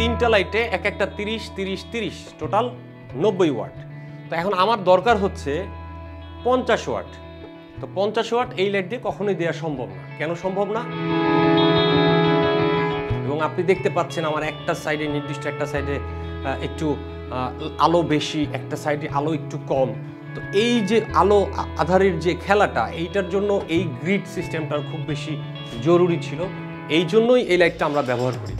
3টা লাইটে এক একটা 30 30 30 টোটাল 90 ওয়াট। তো এখন আমার দরকার হচ্ছে 50 ওয়াট। তো 50 ওয়াট এই লাইট দিয়ে কখনোই দেওয়া সম্ভব না। কেন সম্ভব না? এবং আপনি দেখতে পাচ্ছেন আমার একটা সাইডে নির্দিষ্ট একটা সাইডে একটু আলো বেশি, একটা সাইডে আলো একটু কম। তো এই যে আলো আধারের যে খেলাটা, এইটার জন্য এই গ্রিড সিস্টেমটার খুব বেশি জরুরি ছিল। এই জন্যই এই লাইটটা আমরা ব্যবহার করি।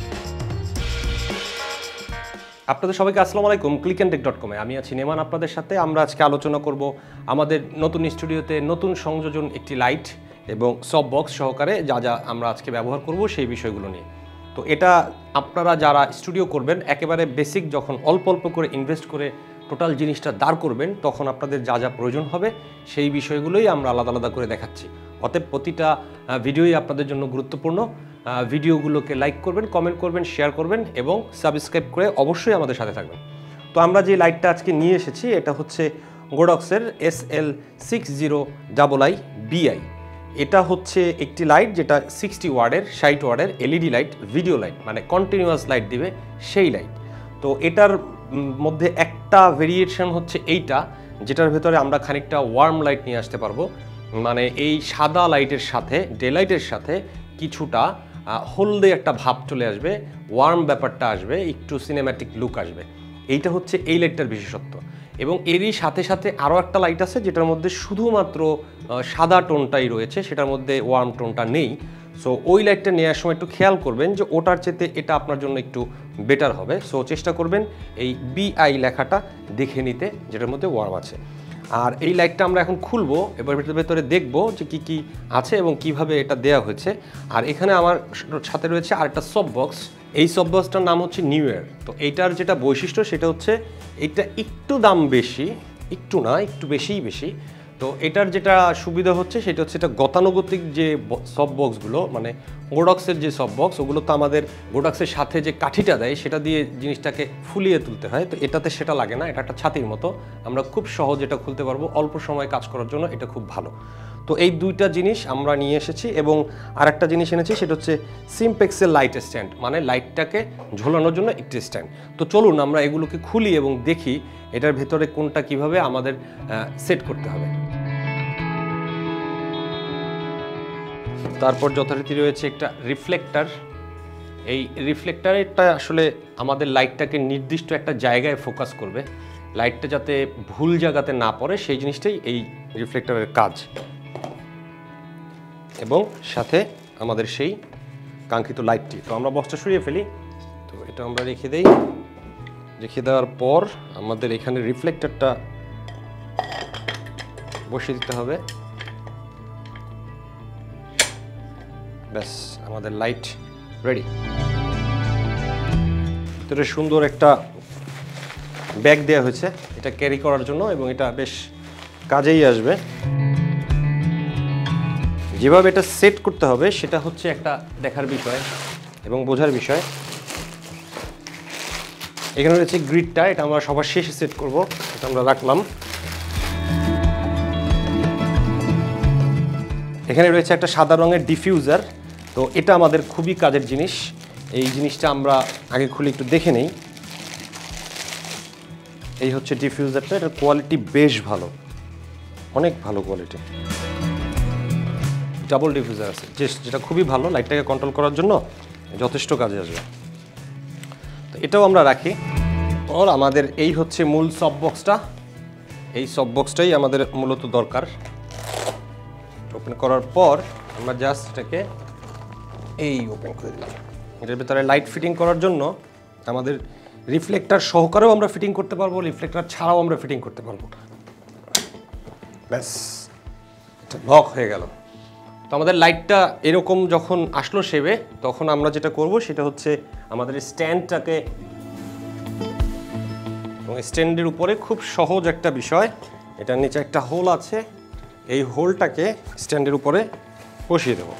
আপনাদের সবাইকে আসসালামু আলাইকুম। clickandtech.com-এ আমি আছি নেমান আপনাদের সাথে। আমরা আজকে আলোচনা করব আমাদের নতুন স্টুডিওতে নতুন সংযোজন একটি লাইট এবং সব বক্স সহকারে যা যা আমরা আজকে ব্যবহার করব সেই বিষয়গুলো নিয়ে। তো এটা আপনারা যারা স্টুডিও করবেন একেবারে বেসিক, যখন অল্প অল্প করে ইনভেস্ট করে টোটাল জিনিসটা দাঁড় করবেন, তখন আপনাদের যা যা প্রয়োজন হবে সেই বিষয়গুলোই আমরা আলাদা আলাদা করে দেখাচ্ছি। অতএব প্রতিটা ভিডিওই আপনাদের জন্য গুরুত্বপূর্ণ। ভিডিওগুলোকে লাইক করবেন, কমেন্ট করবেন, শেয়ার করবেন এবং সাবস্ক্রাইব করে অবশ্যই আমাদের সাথে থাকবেন। তো আমরা যে লাইটটা আজকে নিয়ে এসেছি এটা হচ্ছে গোডক্সের SL60II BI। এটা হচ্ছে একটি লাইট যেটা 60 ওয়াটের 60 ওয়াটের এলইডি লাইট, ভিডিও লাইট, মানে কন্টিনিউয়াস লাইট দিবে সেই লাইট। তো এটার মধ্যে একটা ভেরিয়েশন হচ্ছে এইটা, যেটার ভেতরে আমরা খানিকটা ওয়ার্ম লাইট নিয়ে আসতে পারবো। মানে এই সাদা লাইটের সাথে ডে লাইটের সাথে কিছুটা হলদে একটা ভাব চলে আসবে, ওয়ার্ম ব্যাপারটা আসবে, একটু সিনেম্যাটিক লুক আসবে। এইটা হচ্ছে এই লাইটটার বিশেষত্ব। এবং এরই সাথে সাথে আরও একটা লাইট আছে যেটার মধ্যে শুধুমাত্র সাদা টোনটাই রয়েছে, সেটার মধ্যে ওয়ার্ম টোনটা নেই। সো ওই লাইটটা নেওয়ার সময় একটু খেয়াল করবেন যে ওটার চেয়ে এটা আপনার জন্য একটু বেটার হবে। সো চেষ্টা করবেন এই BI লেখাটা দেখে নিতে, যেটার মধ্যে ওয়ার্ম আছে। আর এই লাইটটা আমরা এখন খুলবো, এবার ভেতরে দেখবো যে কি কি আছে এবং কিভাবে এটা দেওয়া হয়েছে। আর এখানে আমার সাথে রয়েছে আরেকটা সব বক্স। এই সব বক্সটার নাম হচ্ছে নিউ ইয়ার। তো এইটার যেটা বৈশিষ্ট্য সেটা হচ্ছে এটা একটু দাম বেশি, একটু না একটু বেশিই বেশি। তো এটার যেটা সুবিধা হচ্ছে সেটা হচ্ছে এটা গতানুগতিক যে সব বক্সগুলো, মানে গোডক্সের যে সব বক্স, ওগুলো তো আমাদের গোডক্সের সাথে যে কাঠিটা দেয় সেটা দিয়ে জিনিসটাকে ফুলিয়ে তুলতে হয়। তো এটাতে সেটা লাগে না, এটা একটা ছাতির মতো, আমরা খুব সহজ এটা খুলতে পারবো। অল্প সময় কাজ করার জন্য এটা খুব ভালো। তো এই দুইটা জিনিস আমরা নিয়ে এসেছি এবং আরেকটা জিনিস এনেছি সেটা হচ্ছে সিমপেক্সের লাইট স্ট্যান্ড, মানে লাইটটাকে ঝোলানোর জন্য একটি স্ট্যান্ড। তো চলুন আমরা এগুলোকে খুলি এবং দেখি এটার ভেতরে কোনটা কিভাবে আমাদের সেট করতে হবে। তারপর যথারীতি রয়েছে একটা রিফ্লেক্টর। এই রিফ্লেক্টরটা আসলে আমাদের লাইটটাকে নির্দিষ্ট একটা জায়গায় ফোকাস করবে, লাইটটা যাতে ভুল জায়গাতে না পড়ে সেই জিনিসটাই এই রিফ্লেক্টরের কাজ। এবং সাথে আমাদের সেই কাঙ্ক্ষিত লাইটটি। তো আমরা বক্সটা সরিয়ে ফেলি। তো এটা আমরা রেখে দেই। রেখে দেওয়ার পর আমাদের এখানে রিফ্লেক্টরটা বসিয়ে দিতে হবে। ব্যাস, আমাদের লাইট রেডি। ভিতরে সুন্দর একটা ব্যাগ দেওয়া হয়েছে এটা ক্যারি করার জন্য, এবং এটা বেশ কাজেই আসবে। যেভাবে এটা সেট করতে হবে সেটা হচ্ছে একটা দেখার বিষয় এবং বোঝার বিষয়। এখানে রয়েছে গ্রিডটা, এটা আমরা সবার শেষে সেট করব। এটা আমরা রাখলাম। এখানে রয়েছে একটা সাদা রঙের ডিফিউজার। তো এটা আমাদের খুবই কাজের জিনিস। এই জিনিসটা আমরা আগে খুলে একটু দেখে নেই। এই হচ্ছে ডিফিউজারটা, এটার কোয়ালিটি বেশ ভালো, অনেক ভালো কোয়ালিটি। ডাবল ডিফিউজার আছে যেটা খুবই ভালো, লাইটটাকে কন্ট্রোল করার জন্য যথেষ্ট কাজে আসবে। তো এটাও আমরা রাখি। আর আমাদের এই হচ্ছে মূল সব বক্সটা। এই সব বক্সটাই আমাদের মূলত দরকার। ওপেন করার পর আমরা জাস্ট এটাকে এই ওপেন করে দিলাম। এটার ভিতরে লাইট ফিটিং করার জন্য আমাদের রিফ্লেক্টর সহকারেও আমরা ফিটিং করতে পারবো, রিফ্লেক্টর ছাড়াও আমরা ফিটিং করতে পারবো। ব্যাস, এটা লক হয়ে গেল। তো আমাদের লাইটটা এরকম যখন আসলো শেপে, তখন আমরা যেটা করব সেটা হচ্ছে আমাদের স্ট্যান্ডটাকে, এবং স্ট্যান্ডের উপরে খুব সহজ একটা বিষয়, এটার নিচে একটা হোল আছে, এই হোলটাকে স্ট্যান্ডের উপরে বসিয়ে দেব।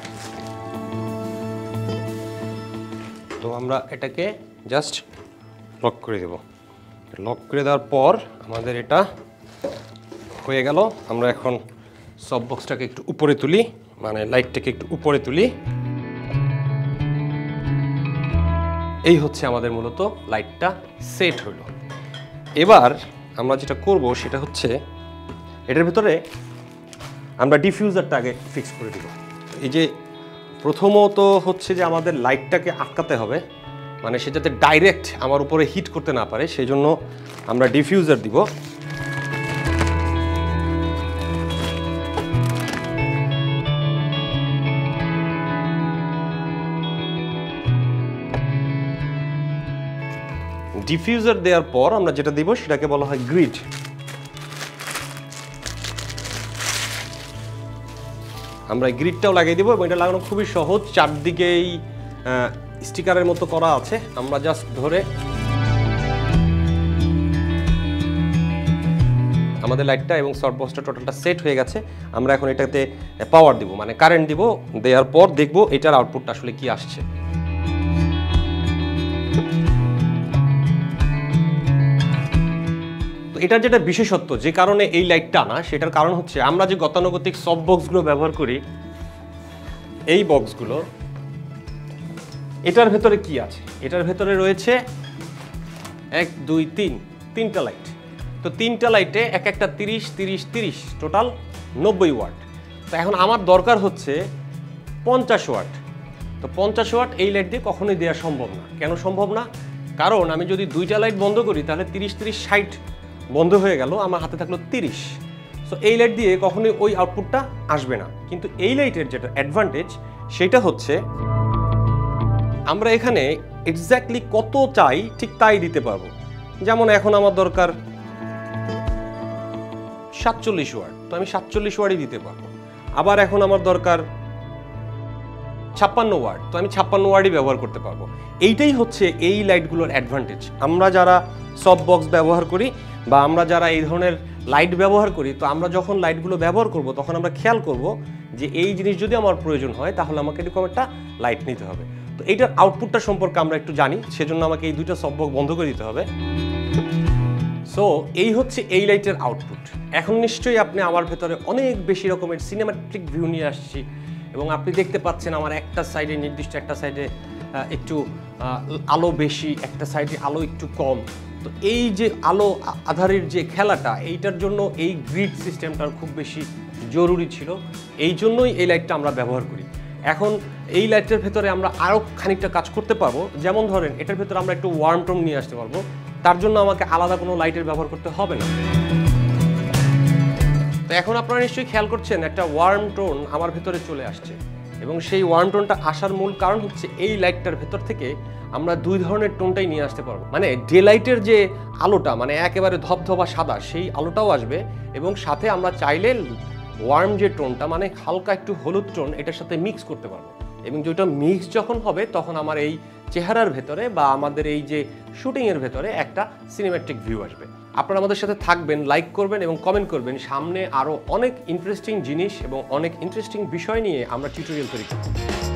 তো আমরা এটাকে জাস্ট লক করে দেব। লক করে দেওয়ার পর আমাদের এটা হয়ে গেল। আমরা এখন সব বক্সটাকে একটু উপরে তুলি, মানে লাইটটাকে একটু উপরে তুলি। এই হচ্ছে আমাদের মূলত লাইটটা সেট হলো। এবার আমরা যেটা করব সেটা হচ্ছে এটার ভিতরে আমরা ডিফিউজারটা আগে ফিক্স করে দিব। এই যে প্রথমত হচ্ছে যে আমাদের লাইটটাকে আটকাতে হবে, মানে সে যাতে ডাইরেক্ট আমার উপরে হিট করতে না পারে, সেই জন্য আমরা ডিফিউজার দিব। ডিফিউজার দেওয়ার পর আমরা যেটা দিব সেটাকে বলা হয় গ্রিড। আমরা এই গ্রিডটাও লাগিয়ে দিব এবং এটা লাগানো খুবই সহজ, চারদিকেই স্টিকারের মতো করা আছে। আমরা জাস্ট ধরে আমাদের লাইটটা এবং শর্ট বক্সটা টোটালটা সেট হয়ে গেছে। আমরা এখন এটাতে পাওয়ার দিব, মানে কারেন্ট দিব। দেওয়ার পর দেখব এটার আউটপুটটা আসলে কি আসছে। এটার যেটা বিশেষত্ব, যে কারণে এই লাইটটা আনা, সেটার কারণ হচ্ছে আমরা যে গতানুগতিক সব বক্সগুলো ব্যবহার করি, এই বক্সগুলো, এটার ভেতরে কি আছে? এটার ভেতরে রয়েছে 1 2 3 তিনটা লাইট। তো তিনটা লাইটে এক একটা 30 30 30 টোটাল 90 ওয়াট। তো এখন আমার দরকার হচ্ছে 50 ওয়াট। তো 50 ওয়াট এই লাইট দিয়ে কখনোই দেওয়া সম্ভব না। কেন সম্ভব না? কারণ আমি যদি দুইটা লাইট বন্ধ করি তাহলে 30 30 60 বন্ধ হয়ে গেল, আমার হাতে থাকলো 30। সো এই লাইট দিয়ে কখনোই ওই আউটপুটটা আসবে না। কিন্তু এই লাইটের যেটা অ্যাডভান্টেজ সেটা হচ্ছে আমরা এখানে এক্স্যাক্টলি কত চাই ঠিক তাই দিতে পারবো। যেমন এখন আমার দরকার 47 ওয়াট, তো আমি 47 ওয়াটই দিতে পারবো। আবার এখন আমার দরকার 56 ওয়াট, তো আমি 56 ওয়াটই ব্যবহার করতে পারবো। এইটাই হচ্ছে এই লাইটগুলোর অ্যাডভান্টেজ। আমরা যারা সব বক্স ব্যবহার করি বা আমরা যারা এই ধরনের লাইট ব্যবহার করি, তো আমরা যখন লাইটগুলো ব্যবহার করব তখন আমরা খেয়াল করব যে এই জিনিস যদি আমার প্রয়োজন হয় তাহলে আমাকে এরকম একটা লাইট নিতে হবে। তো এইটার আউটপুটটা সম্পর্কে আমরা একটু জানি, সেজন্য আমাকে এই দুইটা সব বক্স বন্ধ করে দিতে হবে। সো এই হচ্ছে এই লাইটের আউটপুট। এখন নিশ্চয়ই আপনি আমার ভেতরে অনেক বেশি রকমের সিনেমাটিক ভিউ নিয়ে আসছি এবং আপনি দেখতে পাচ্ছেন আমার একটা সাইডে নির্দিষ্ট একটা সাইডে একটু আলো বেশি, একটা সাইডে আলো একটু কম। তো এই যে আলো আধারের যে খেলাটা, এইটার জন্য এই গ্রিড সিস্টেমটার খুব বেশি জরুরি ছিল। এই জন্যই এই লাইটটা আমরা ব্যবহার করি। এখন এই লাইটের ভেতরে আমরা আরও খানিকটা কাজ করতে পারবো। যেমন ধরেন এটার ভেতরে আমরা একটু ওয়ার্ম টোন নিয়ে আসতে পারবো, তার জন্য আমাকে আলাদা কোনো লাইটের ব্যবহার করতে হবে না। তো এখন আপনারা নিশ্চয়ই খেয়াল করছেন একটা ওয়ার্ম টোন আমার ভেতরে চলে আসছে এবং সেই ওয়ার্ম টোনটা আসার মূল কারণ হচ্ছে এই লাইটটার ভেতর থেকে আমরা দুই ধরনের টোনটাই নিয়ে আসতে পারবো। মানে ডে লাইটের যে আলোটা, মানে একেবারে ধবধবা সাদা, সেই আলোটাও আসবে এবং সাথে আমরা চাইলে ওয়ার্ম যে টোনটা, মানে হালকা একটু হলুদ টোন, এটার সাথে মিক্স করতে পারবো। এবং যেটা মিক্স যখন হবে তখন আমার এই চেহারার ভেতরে বা আমাদের এই যে শুটিংয়ের ভেতরে একটা সিনেম্যাটিক ভিউ আসবে। আপনারা আমাদের সাথে থাকবেন, লাইক করবেন এবং কমেন্ট করবেন। সামনে আরও অনেক ইন্টারেস্টিং জিনিস এবং অনেক ইন্টারেস্টিং বিষয় নিয়ে আমরা টিউটোরিয়াল তৈরি করব।